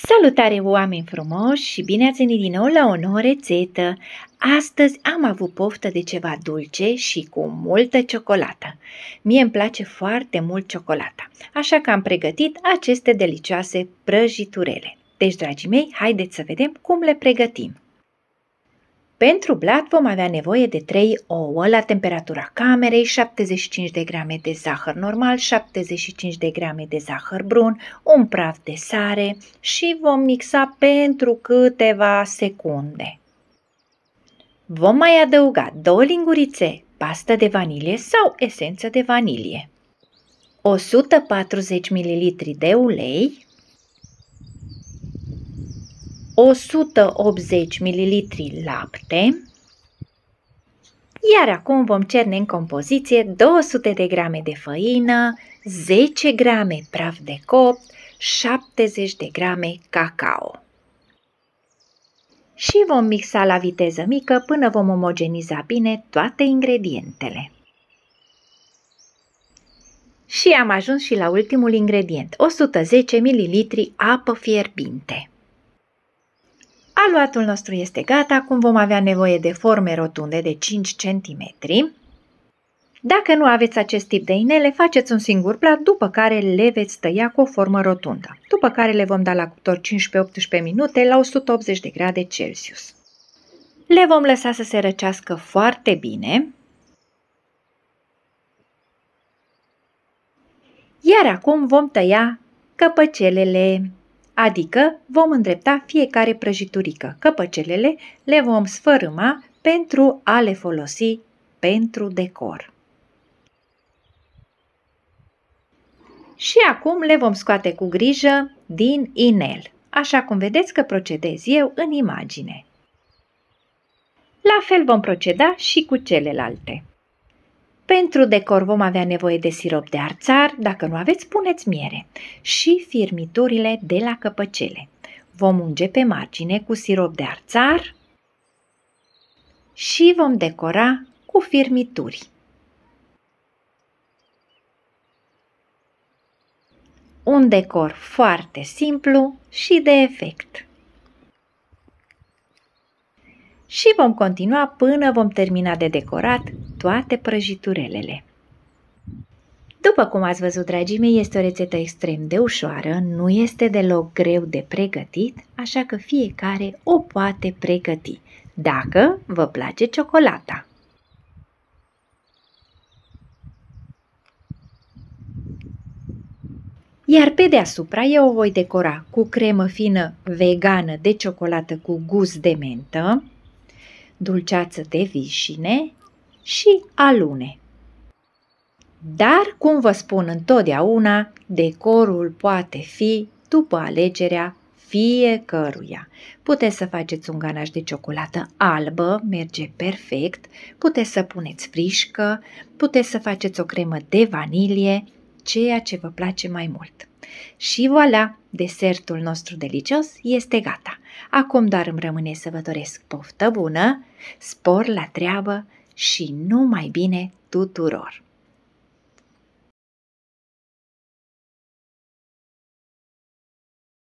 Salutare, oameni frumoși, și bine ați venit din nou la o nouă rețetă. Astăzi am avut poftă de ceva dulce și cu multă ciocolată. Mie îmi place foarte mult ciocolata, așa că am pregătit aceste delicioase prăjiturele. Deci, dragii mei, haideți să vedem cum le pregătim. Pentru blat vom avea nevoie de 3 ouă la temperatura camerei, 75 de grame de zahăr normal, 75 de grame de zahăr brun, un praf de sare și vom mixa pentru câteva secunde. Vom mai adăuga 2 lingurițe pastă de vanilie sau esență de vanilie, 140 ml de ulei, 180 ml lapte, iar acum vom cerne în compoziție 200 de grame de făină, 10 grame praf de copt, 70 de grame cacao. Și vom mixa la viteză mică până vom omogeniza bine toate ingredientele. Și am ajuns și la ultimul ingredient, 110 ml apă fierbinte. Aluatul nostru este gata, acum vom avea nevoie de forme rotunde de 5 cm. Dacă nu aveți acest tip de inele, faceți un singur plat, după care le veți tăia cu o formă rotundă, după care le vom da la cuptor 15-18 minute la 180 de grade Celsius. Le vom lăsa să se răcească foarte bine. Iar acum vom tăia căpăcelele, adică vom îndrepta fiecare prăjiturică. Căpăcelele le vom sfărâma pentru a le folosi pentru decor. Și acum le vom scoate cu grijă din inel, așa cum vedeți că procedez eu în imagine. La fel vom proceda și cu celelalte. Pentru decor vom avea nevoie de sirop de arțar, dacă nu aveți, puneți miere, și firmiturile de la căpăcele. Vom unge pe margine cu sirop de arțar și vom decora cu firmituri. Un decor foarte simplu și de efect. Și vom continua până vom termina de decorat toate prăjiturelele. După cum ați văzut, dragii mei, este o rețetă extrem de ușoară, nu este deloc greu de pregătit, așa că fiecare o poate pregăti, dacă vă place ciocolata. Iar pe deasupra eu o voi decora cu cremă fină vegană de ciocolată cu gust de mentă, dulceață de vișine și alune. Dar, cum vă spun întotdeauna, decorul poate fi după alegerea fiecăruia. Puteți să faceți un ganaș de ciocolată albă, merge perfect, puteți să puneți frișcă, puteți să faceți o cremă de vanilie, ceea ce vă place mai mult. Și voilà, desertul nostru delicios este gata. Acum doar îmi rămâne să vă doresc poftă bună, spor la treabă și numai bine tuturor!